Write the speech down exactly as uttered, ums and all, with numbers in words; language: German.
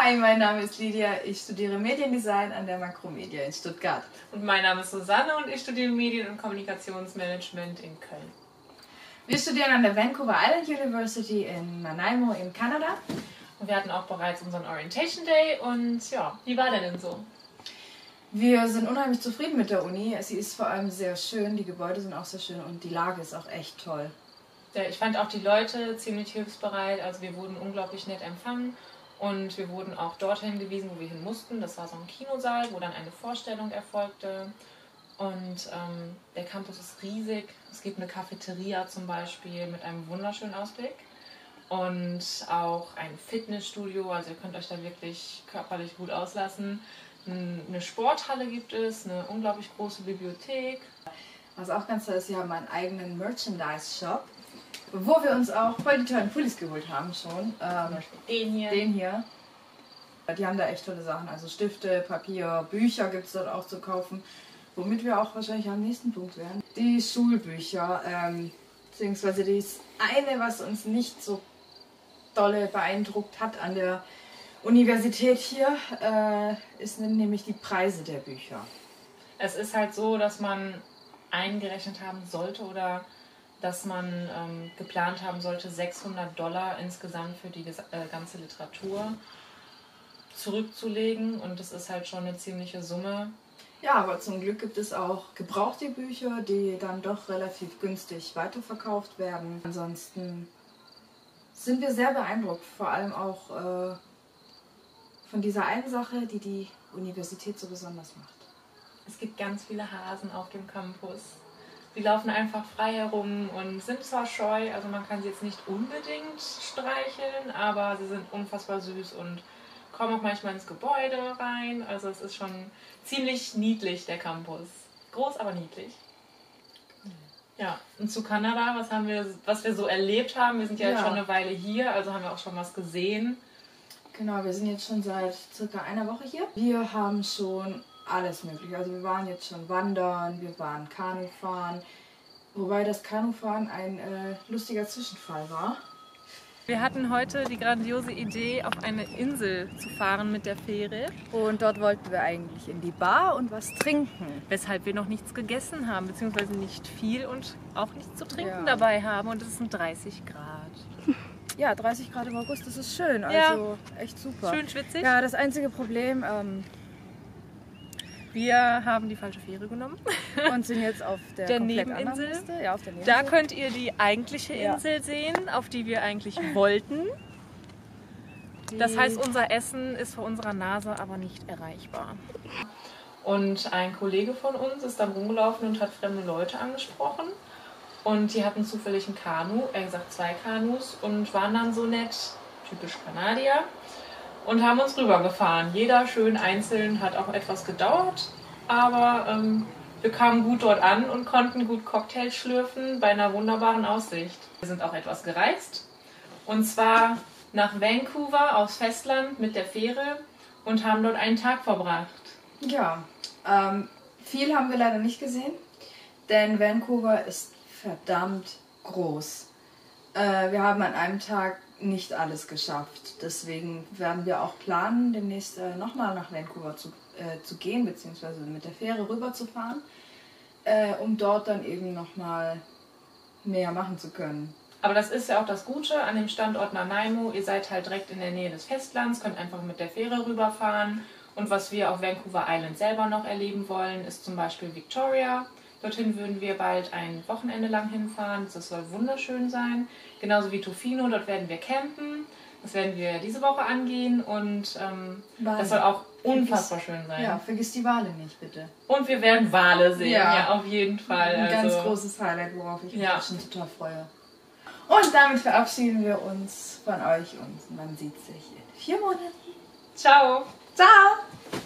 Hi, mein Name ist Lydia, ich studiere Mediendesign an der Makromedia in Stuttgart. Und mein Name ist Susanne und ich studiere Medien- und Kommunikationsmanagement in Köln. Wir studieren an der Vancouver Island University in Nanaimo in Kanada. Und wir hatten auch bereits unseren Orientation Day und ja, wie war der denn so? Wir sind unheimlich zufrieden mit der Uni. Sie ist vor allem sehr schön, die Gebäude sind auch sehr schön und die Lage ist auch echt toll. Ja, ich fand auch die Leute ziemlich hilfsbereit, also wir wurden unglaublich nett empfangen und wir wurden auch dorthin gewiesen, wo wir hin mussten. Das war so ein Kinosaal, wo dann eine Vorstellung erfolgte und ähm, der Campus ist riesig. Es gibt eine Cafeteria zum Beispiel mit einem wunderschönen Ausblick und auch ein Fitnessstudio, also ihr könnt euch da wirklich körperlich gut auslassen. Eine Sporthalle gibt es, eine unglaublich große Bibliothek. Was auch ganz toll ist, sie haben einen eigenen Merchandise-Shop, wo wir uns auch voll die tollen Pullis geholt haben schon. Ähm, den hier. Den hier. Die haben da echt tolle Sachen, also Stifte, Papier, Bücher gibt es dort auch zu kaufen, womit wir auch wahrscheinlich am nächsten Punkt wären. Die Schulbücher, ähm, beziehungsweise das eine, was uns nicht so dolle beeindruckt hat an der Universität hier, äh, ist nämlich die Preise der Bücher. Es ist halt so, dass man eingerechnet haben sollte oder dass man ähm, geplant haben sollte, sechshundert Dollar insgesamt für die äh, ganze Literatur zurückzulegen und das ist halt schon eine ziemliche Summe. Ja, aber zum Glück gibt es auch gebrauchte Bücher, die dann doch relativ günstig weiterverkauft werden. Ansonsten sind wir sehr beeindruckt, vor allem auch äh, von dieser einen Sache, die die Universität so besonders macht. Es gibt ganz viele Hasen auf dem Campus. Sie laufen einfach frei herum und sind zwar scheu, also man kann sie jetzt nicht unbedingt streicheln, aber sie sind unfassbar süß und kommen auch manchmal ins Gebäude rein. Also es ist schon ziemlich niedlich, der Campus. Groß, aber niedlich. Ja, und zu Kanada, was haben wir, was wir so erlebt haben. Wir sind ja, ja jetzt schon eine Weile hier, also haben wir auch schon was gesehen. Genau, wir sind jetzt schon seit circa einer Woche hier. Wir haben schon alles mögliche. Also wir waren jetzt schon wandern, wir waren Kanufahren, wobei das Kanufahren ein äh, lustiger Zwischenfall war. Wir hatten heute die grandiose Idee, auf eine Insel zu fahren mit der Fähre. Und dort wollten wir eigentlich in die Bar und was trinken. Weshalb wir noch nichts gegessen haben, beziehungsweise nicht viel und auch nichts zu trinken ja. dabei haben. Und es sind dreißig Grad. Ja, dreißig Grad im August, das ist schön, also ja. Echt super. Schön schwitzig. Ja, das einzige Problem, ähm, wir haben die falsche Fähre genommen und sind jetzt auf der, der Nebeninsel. Ja, auf der Nebeninsel. Da könnt ihr die eigentliche Insel ja. sehen, auf die wir eigentlich wollten. Die das heißt, unser Essen ist vor unserer Nase aber nicht erreichbar. Und ein Kollege von uns ist dann rumgelaufen und hat fremde Leute angesprochen. Und die hatten zufällig ein Kanu, er gesagt zwei Kanus und waren dann so nett, typisch Kanadier, und haben uns rübergefahren. Jeder schön einzeln, hat auch etwas gedauert, aber ähm, wir kamen gut dort an und konnten gut Cocktails schlürfen bei einer wunderbaren Aussicht. Wir sind auch etwas gereist und zwar nach Vancouver aufs Festland mit der Fähre und haben dort einen Tag verbracht. Ja, ähm, viel haben wir leider nicht gesehen, denn Vancouver ist verdammt groß. Äh, wir haben an einem Tag nicht alles geschafft. Deswegen werden wir auch planen, demnächst äh, nochmal nach Vancouver zu, äh, zu gehen, beziehungsweise mit der Fähre rüber zu fahren, äh, um dort dann eben nochmal mehr machen zu können. Aber das ist ja auch das Gute an dem Standort Nanaimo. Ihr seid halt direkt in der Nähe des Festlands, könnt einfach mit der Fähre rüberfahren. Und was wir auf Vancouver Island selber noch erleben wollen, ist zum Beispiel Victoria. Dorthin würden wir bald ein Wochenende lang hinfahren. Das soll wunderschön sein. Genauso wie Tofino, dort werden wir campen. Das werden wir diese Woche angehen und ähm, das soll auch unfassbar schön sein. Ja, vergiss die Wale nicht, bitte. Und wir werden Wale sehen, ja, ja auf jeden Fall. Ein also, ganz großes Highlight, worauf ich mich ja. schon total freue. Und damit verabschieden wir uns von euch und man sieht sich in vier Monaten. Ciao. Ciao.